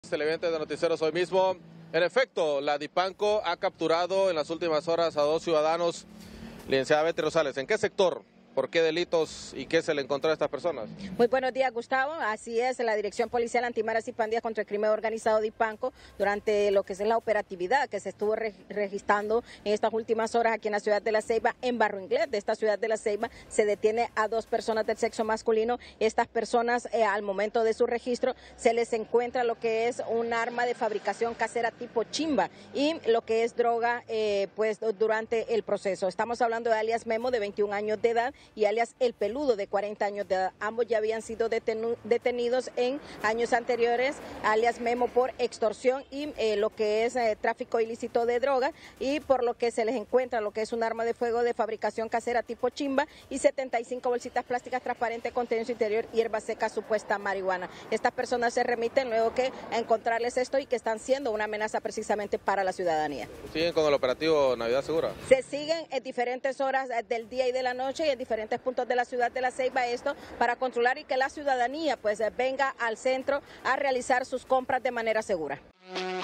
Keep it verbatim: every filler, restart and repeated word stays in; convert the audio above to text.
Televidentes de Noticieros hoy mismo. En efecto, la Dipanco ha capturado en las últimas horas a dos ciudadanos. Licenciada Betty Rosales, ¿en qué sector? ¿Por qué delitos y qué se le encontró a estas personas? Muy buenos días, Gustavo. Así es, la Dirección Policial Antimaras y Pandillas contra el Crimen Organizado Dipanco, durante lo que es la operatividad que se estuvo re registrando en estas últimas horas aquí en la ciudad de La Ceiba, en Barrio Inglés de esta ciudad de La Ceiba, se detiene a dos personas del sexo masculino. Estas personas, eh, al momento de su registro, se les encuentra lo que es un arma de fabricación casera tipo chimba y lo que es droga, eh, pues durante el proceso. Estamos hablando de alias Memo, de veintiún años de edad, y alias El Peludo, de cuarenta años de edad. Ambos ya habían sido detenidos en años anteriores, alias Memo por extorsión y eh, lo que es eh, tráfico ilícito de droga, y por lo que se les encuentra lo que es un arma de fuego de fabricación casera tipo chimba y setenta y cinco bolsitas plásticas transparentes conteniendo en su interior hierba seca, supuesta marihuana. Estas personas se remiten luego que a encontrarles esto y que están siendo una amenaza precisamente para la ciudadanía. ¿Siguen con el operativo Navidad Segura? Se siguen en diferentes horas del día y de la noche y en diferentes puntos de la ciudad de La Ceiba, esto para controlar y que la ciudadanía pues venga al centro a realizar sus compras de manera segura.